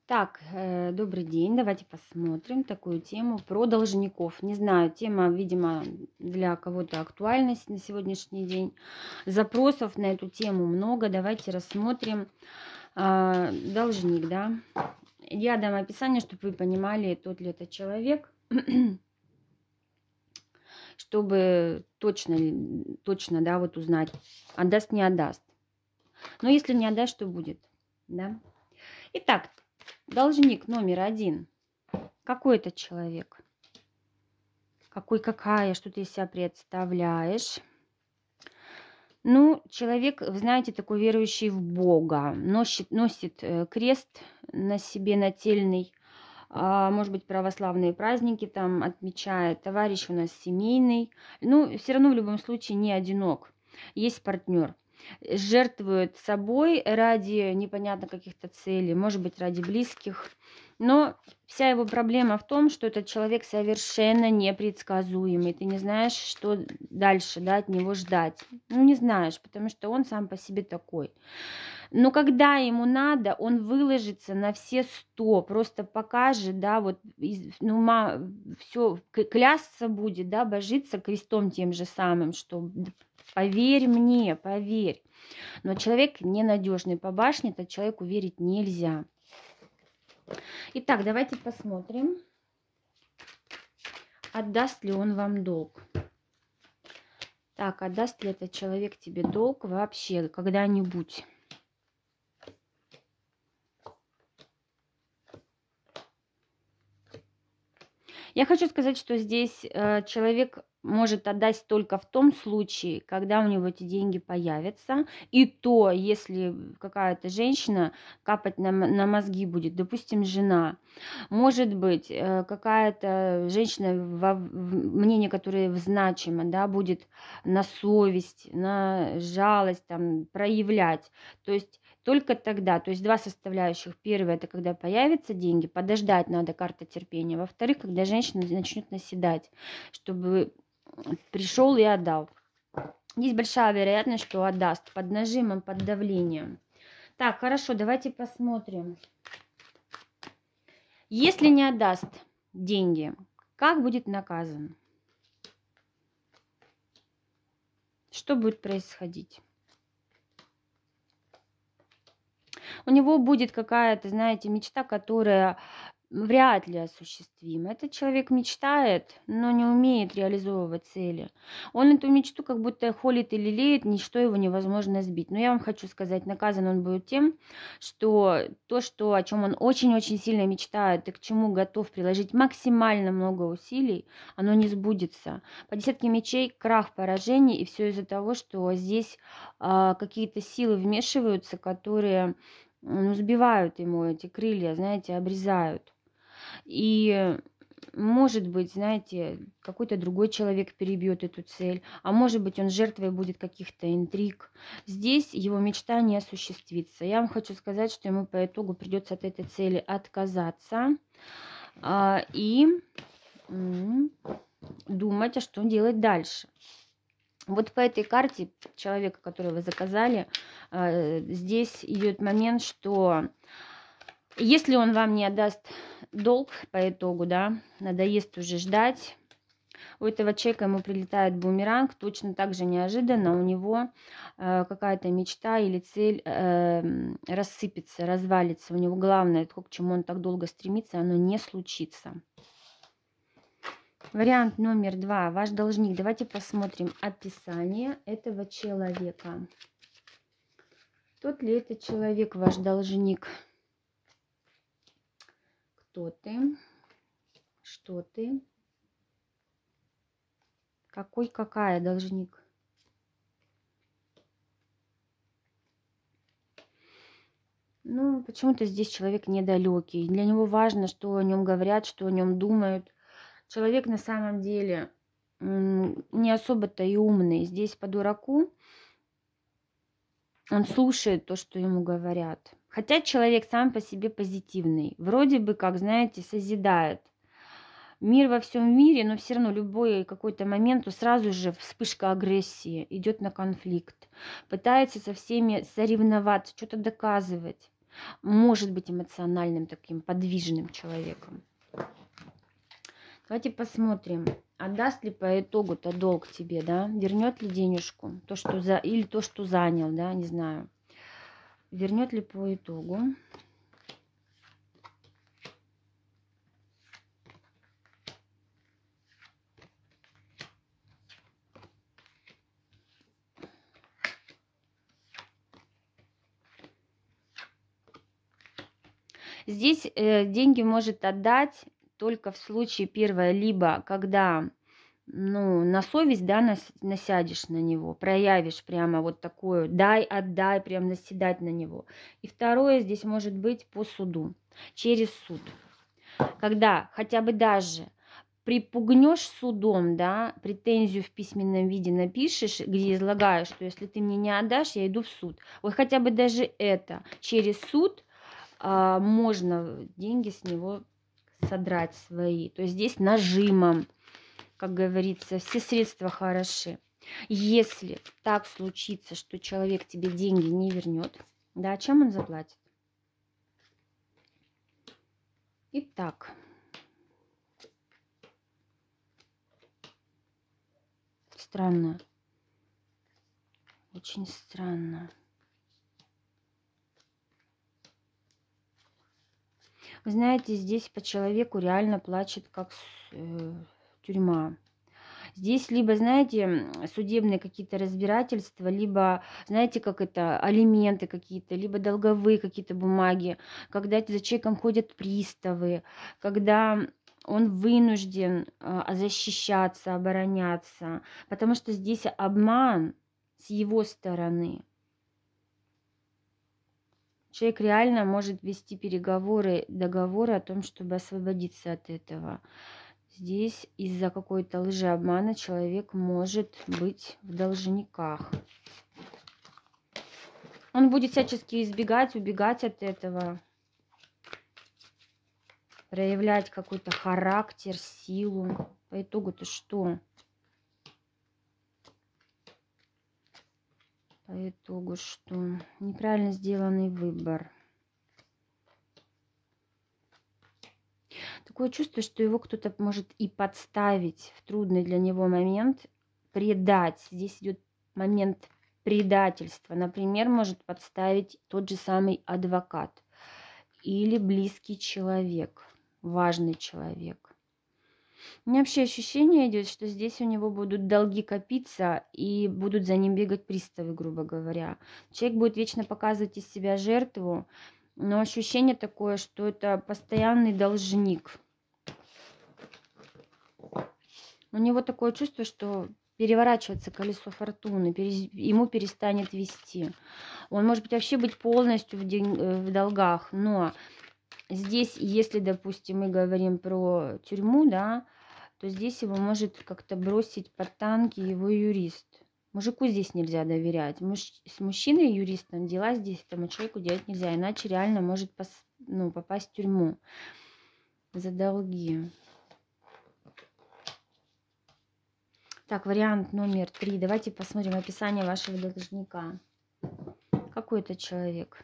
Так, добрый день. Давайте посмотрим такую тему про должников. Не знаю, тема, видимо, для кого-то актуальность на сегодняшний день. Запросов на эту тему много. Давайте рассмотрим. Должник, да. Я дам описание, чтобы вы понимали, тот ли это человек, чтобы точно, да, вот узнать, отдаст, не отдаст. Но если не отдаст, что будет, да. Итак, должник номер один. Какой это человек? Какая? Что ты из себя представляешь? Ну, человек, вы знаете, такой верующий в Бога. Носит крест на себе нательный. Может быть, православные праздники там отмечает. Товарищ у нас семейный. Ну, все равно в любом случае не одинок. Есть партнер. Жертвует собой ради непонятно каких-то целей. Может быть, ради близких. Но вся его проблема в том, что этот человек совершенно непредсказуемый. Ты не знаешь, что дальше, да, от него ждать. Ну, не знаешь, потому что он сам по себе такой. Но когда ему надо, он выложится на все 100, просто покажет, да, вот, все, клясться будет, да, божиться крестом тем же самым, что поверь мне, поверь. Но человек ненадежный по башне, этот человеку верить нельзя. Итак, давайте посмотрим, отдаст ли он вам долг. Так, отдаст ли этот человек тебе долг вообще когда-нибудь? Я хочу сказать, что здесь человек может отдать только в том случае, когда у него эти деньги появятся. И то, если какая-то женщина капать на мозги будет, допустим, жена. Может быть, какая-то женщина, мнение которое значимо, да, будет на совесть, на жалость там, проявлять. То есть только тогда, то есть два составляющих. Первое, это когда появятся деньги, подождать надо, карта терпения. Во-вторых, когда женщина начнет наседать, чтобы пришел и отдал. Есть большая вероятность, что отдаст под нажимом, под давлением. Так, хорошо, давайте посмотрим. Если не отдаст деньги, как будет наказан? Что будет происходить? У него будет какая-то, знаете, мечта, которая вряд ли осуществима. Этот человек мечтает, но не умеет реализовывать цели. Он эту мечту как будто холит и лелеет, ничто его невозможно сбить. Но я вам хочу сказать, наказан он будет тем, что то, о чем он очень-очень сильно мечтает и к чему готов приложить максимально много усилий, оно не сбудется. По десятке мечей крах, поражений, и все из-за того, что здесь какие-то силы вмешиваются, которые сбивают ему эти крылья, знаете, обрезают. И, может быть, знаете, какой-то другой человек перебьет эту цель, а может быть, он жертвой будет каких-то интриг. Здесь его мечта не осуществится. Я вам хочу сказать, что ему по итогу придется от этой цели отказаться и думать, а что делать дальше. Вот по этой карте человека, который вы заказали, здесь идет момент, что если он вам не отдаст долг по итогу, да, надоест уже ждать, у этого человека ему прилетает бумеранг, точно так же неожиданно у него какая-то мечта или цель рассыпется, развалится. У него главное, то, к чему он так долго стремится, оно не случится. Вариант номер 2. Ваш должник. Давайте посмотрим описание этого человека. Тот ли это человек, ваш должник? Кто ты? Что ты? Какая должник? Ну, почему-то здесь человек недалекий. Для него важно, что о нем говорят, что о нем думают. Человек на самом деле не особо-то и умный. Здесь по дураку он слушает то, что ему говорят. Хотя человек сам по себе позитивный. Вроде бы, как, знаете, созидает. Мир во всем мире, но все равно любой какой-то момент, то сразу же вспышка агрессии, идет на конфликт. Пытается со всеми соревноваться, что-то доказывать. может быть эмоциональным, таким подвижным человеком. Давайте посмотрим, отдаст ли по итогу-то долг тебе, да, вернет ли денежку, то, что или то, что занял, да, не знаю, вернет ли по итогу. Здесь деньги может отдать только в случае, первое, либо когда, ну, на совесть, да, насядешь на него, проявишь прямо вот такое, дай, отдай, прям наседать на него. И второе, здесь может быть по суду, через суд. Когда хотя бы даже припугнешь судом, да, претензию в письменном виде напишешь, где излагаешь, что если ты мне не отдашь, я иду в суд. Вот хотя бы даже это через суд можно деньги с него содрать свои. То есть здесь нажимом, как говорится, все средства хороши. Если так случится, что человек тебе деньги не вернет, да, чем он заплатит? Итак, странно, очень странно. Вы знаете, здесь по человеку реально плачет как тюрьма. Здесь либо, знаете, судебные какие-то разбирательства, либо, знаете, как это, алименты какие-то, либо долговые какие-то бумаги, когда за человеком ходят приставы, когда он вынужден защищаться, обороняться, потому что здесь обман с его стороны. Человек реально может вести переговоры, договоры о том, чтобы освободиться от этого. Здесь из-за какой-то лжеобмана человек может быть в должниках. Он будет всячески избегать, убегать от этого, проявлять какой-то характер, силу. По итогу-то что? По итогу что? Неправильно сделанный выбор. Такое чувство, что его кто-то может и подставить в трудный для него момент, предать. Здесь идет момент предательства. Например, может подставить тот же самый адвокат или близкий человек, важный человек. У меня вообще ощущение идет, что здесь у него будут долги копиться и будут за ним бегать приставы, грубо говоря. Человек будет вечно показывать из себя жертву, но ощущение такое, что это постоянный должник. У него такое чувство, что переворачивается колесо фортуны, ему перестанет вести. Он может быть вообще быть полностью в долгах, но здесь, если, допустим, мы говорим про тюрьму, да, то здесь его может как-то бросить под танки его юрист. Мужику здесь нельзя доверять. С мужчиной юристом дела здесь этому человеку делать нельзя, иначе реально может попасть в тюрьму за долги. Так, вариант номер 3. Давайте посмотрим описание вашего должника. Какой это человек?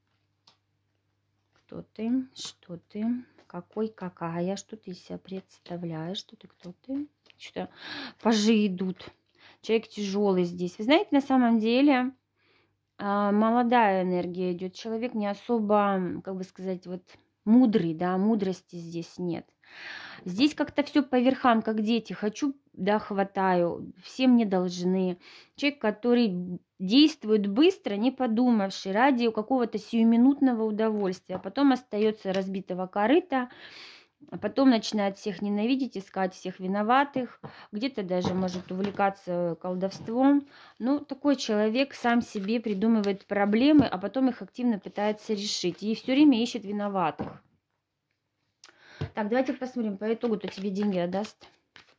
Кто ты? Что ты? Какой, какая? Что ты из себя представляешь? Что ты, кто ты? Что-то пажи идут. Человек тяжелый здесь. Вы знаете, на самом деле молодая энергия идет. Человек не особо, как бы сказать, вот мудрый, да, мудрости здесь нет. Здесь как-то все по верхам, как дети. Хочу, да, хватаю. Все мне должны. Человек, который действует быстро, не подумавший, ради какого-то сиюминутного удовольствия. А потом остается разбитого корыта. А потом начинает всех ненавидеть, искать всех виноватых. Где-то даже может увлекаться колдовством. Ну, такой человек сам себе придумывает проблемы, а потом их активно пытается решить. И все время ищет виноватых. Так, давайте посмотрим, по итогу-то тебе деньги отдаст.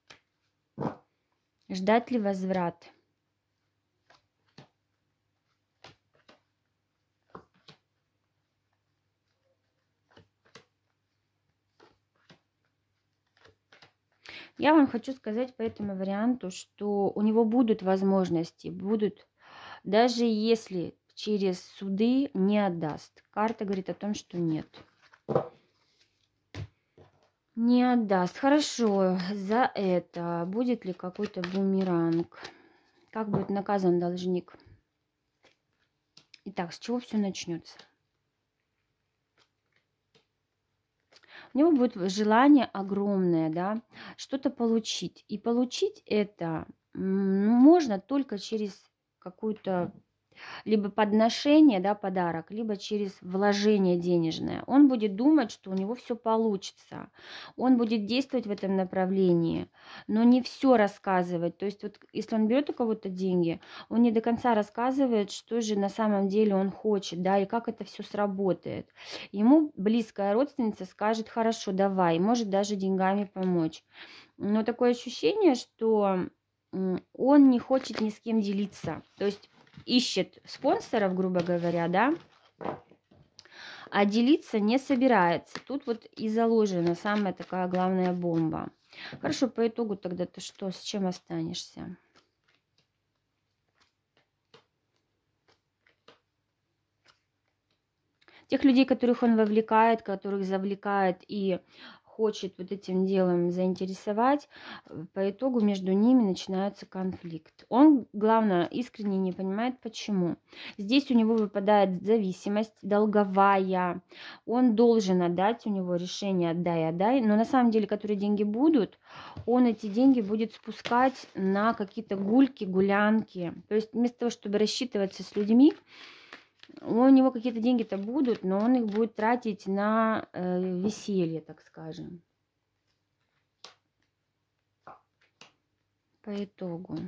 Ждать ли возврат? Я вам хочу сказать по этому варианту, что у него будут возможности, будут, даже если через суды не отдаст. Карта говорит о том, что нет. Не отдаст. Хорошо, за это будет ли какой-то бумеранг? Как будет наказан должник? Итак, с чего все начнется? У него будет желание огромное, да, что-то получить. И получить это можно только через какую-то либо подношение, да, подарок, либо через вложение денежное. Он будет думать, что у него все получится. Он будет действовать в этом направлении, но не все рассказывать. То есть вот если он берет у кого-то деньги, он не до конца рассказывает, что же на самом деле он хочет, да, и как это все сработает. Ему близкая родственница скажет: хорошо, давай, может даже деньгами помочь. Но такое ощущение, что он не хочет ни с кем делиться. То есть ищет спонсоров, грубо говоря, да, а делиться не собирается. Тут вот и заложена самая такая главная бомба. Хорошо, по итогу тогда ты что, с чем останешься? Тех людей, которых он вовлекает, которых завлекает и хочет вот этим делом заинтересовать, по итогу между ними начинается конфликт. Он, главное, искренне не понимает, почему. Здесь у него выпадает зависимость долговая. Он должен отдать, у него решение отдай, отдай. Но на самом деле, которые деньги будут, он эти деньги будет спускать на какие-то гульки, гулянки. То есть вместо того, чтобы рассчитываться с людьми, у него какие-то деньги-то будут, но он их будет тратить на веселье, так скажем. По итогу.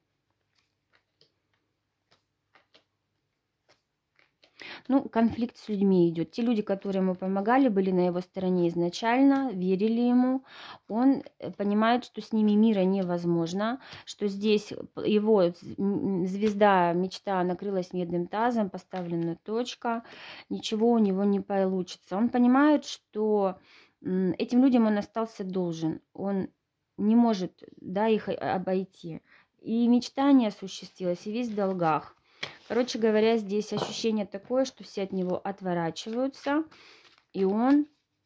Ну, конфликт с людьми идет. Те люди, которые ему помогали, были на его стороне изначально, верили ему. Он понимает, что с ними мира невозможно, что здесь его звезда, мечта накрылась медным тазом, поставлена точка, ничего у него не получится. Он понимает, что этим людям он остался должен. Он не может, да, их обойти. И мечта не осуществилась, и весь в долгах. Короче говоря, здесь ощущение такое, что все от него отворачиваются, и он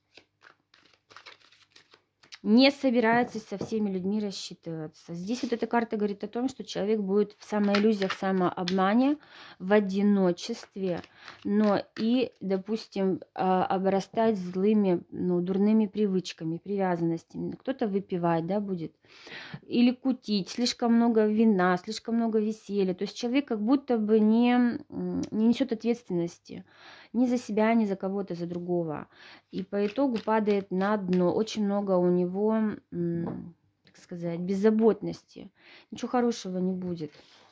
не собирается со всеми людьми рассчитываться. Здесь вот эта карта говорит о том, что человек будет в самоиллюзиях, в самообмане, в одиночестве, но и, допустим, обрастать злыми, дурными привычками, привязанностями. Кто-то выпивать, да, будет, или кутить, слишком много вина, слишком много веселья. То есть человек как будто бы не несет ответственности ни за себя, ни за кого-то, за другого. И по итогу падает на дно. Очень много у него, так сказать, беззаботности. Ничего хорошего не будет.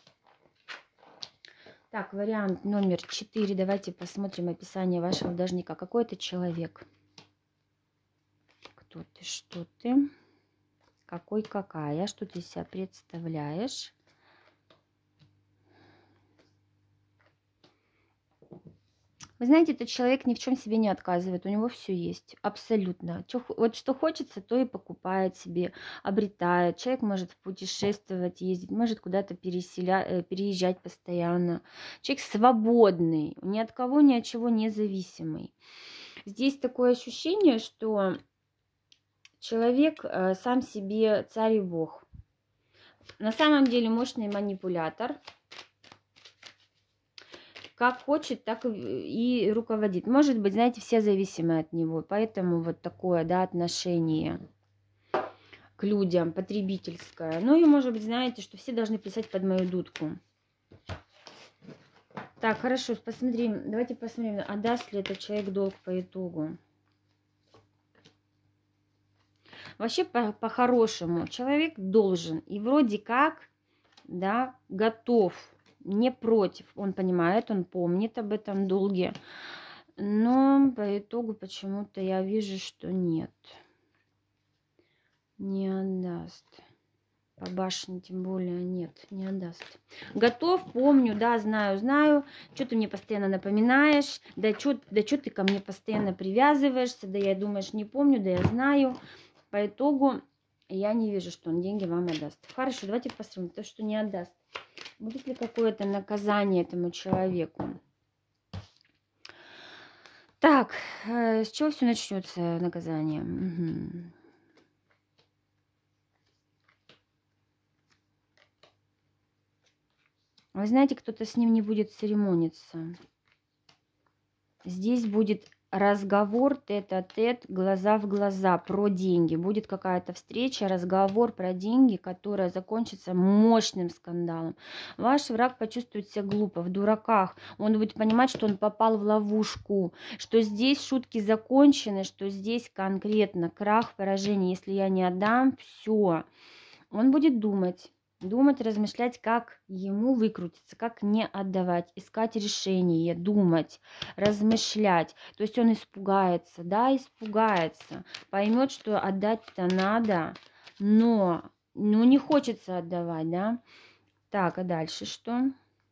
Так, вариант номер 4. Давайте посмотрим описание вашего должника. Какой это человек? Кто ты, что ты? Какой, какая? Что ты из себя представляешь? Вы знаете, этот человек ни в чем себе не отказывает, у него все есть, абсолютно. Вот что хочется, то и покупает себе, обретает. Человек может путешествовать, ездить, может куда-то переезжать постоянно. Человек свободный, ни от кого, ни от чего не зависимый. Здесь такое ощущение, что человек сам себе царь и бог. На самом деле мощный манипулятор. Как хочет, так и руководит. Может быть, знаете, все зависимы от него. Поэтому вот такое, да, отношение к людям, потребительское. Ну и, может быть, знаете, что все должны плясать под мою дудку. Так, хорошо, посмотрим. Давайте посмотрим, отдаст ли этот человек долг по итогу. Вообще, по-хорошему, человек должен и вроде как, да, готов, не против. Он понимает, он помнит об этом долге. Но по итогу почему-то я вижу, что нет. Не отдаст. По башне тем более нет, не отдаст. Готов, помню, да, знаю. Что ты мне постоянно напоминаешь? Да что ты ко мне постоянно привязываешься? Да я, думаешь, не помню, да я знаю. По итогу я не вижу, что он деньги вам отдаст. Хорошо, давайте посмотрим. То, что не отдаст. Будет ли какое-то наказание этому человеку? Так, с чего все начнется наказание? Мгм. Вы знаете, кто-то с ним не будет церемониться. Здесь будет разговор тет-а-тет, глаза в глаза про деньги. Будет какая-то встреча, разговор про деньги, которая закончится мощным скандалом. Ваш враг почувствует себя глупо, в дураках. Он будет понимать, что он попал в ловушку, что здесь шутки закончены, что здесь конкретно крах, поражение. Если я не отдам, все. Он будет думать, размышлять, как ему выкрутиться, как не отдавать, искать решение, думать, размышлять. То есть он испугается, да, испугается, поймет, что отдать-то надо, но ну, не хочется отдавать, да. Так, а дальше что?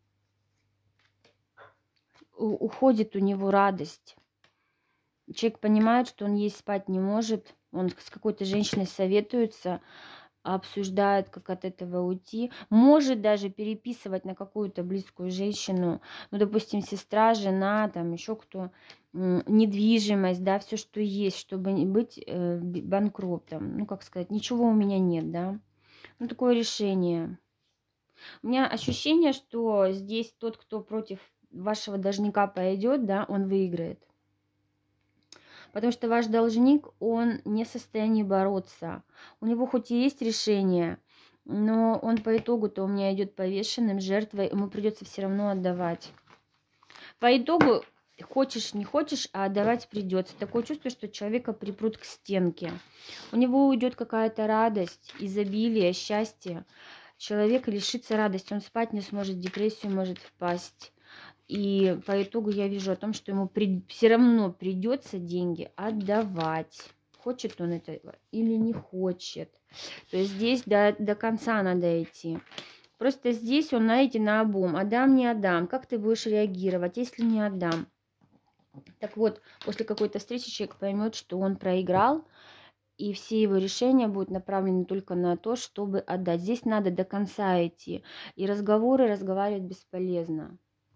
Уходит у него радость. Человек понимает, что он есть спать не может, он с какой-то женщиной советуется, обсуждает, как от этого уйти, может даже переписывать на какую-то близкую женщину, ну, допустим, сестра, жена, там еще кто, недвижимость, да, все, что есть, чтобы не быть банкротом, ну, как сказать, ничего у меня нет, да, ну, такое решение. У меня ощущение, что здесь тот, кто против вашего должника пойдет, да, он выиграет. Потому что ваш должник, он не в состоянии бороться. У него хоть и есть решение, но он по итогу-то у меня идет повешенным, жертвой, ему придется все равно отдавать. По итогу, хочешь, не хочешь, а отдавать придется. Такое чувство, что человека припрут к стенке. У него уйдет какая-то радость, изобилие, счастье. Человек лишится радости, он спать не сможет, в депрессию может впасть. И по итогу я вижу о том, что ему все равно придется деньги отдавать. Хочет он это или не хочет. То есть здесь до конца надо идти. Просто здесь он, знаете, наобум. Отдам, не отдам. Как ты будешь реагировать, если не отдам? Так вот, после какой-то встречи человек поймет, что он проиграл, и все его решения будут направлены только на то, чтобы отдать. Здесь надо до конца идти. И разговаривать бесполезно.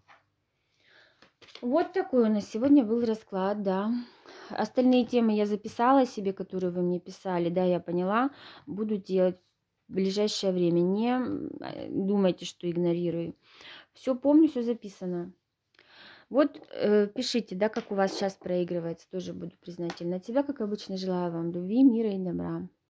Вот такой у нас сегодня был расклад, да. Остальные темы я записала себе, которые вы мне писали, да, я поняла. Буду делать в ближайшее время. Не думайте, что игнорирую. Все помню, все записано. Вот пишите, да, как у вас сейчас проигрывается, тоже буду признательна. От себя, как обычно, желаю вам любви, мира и добра.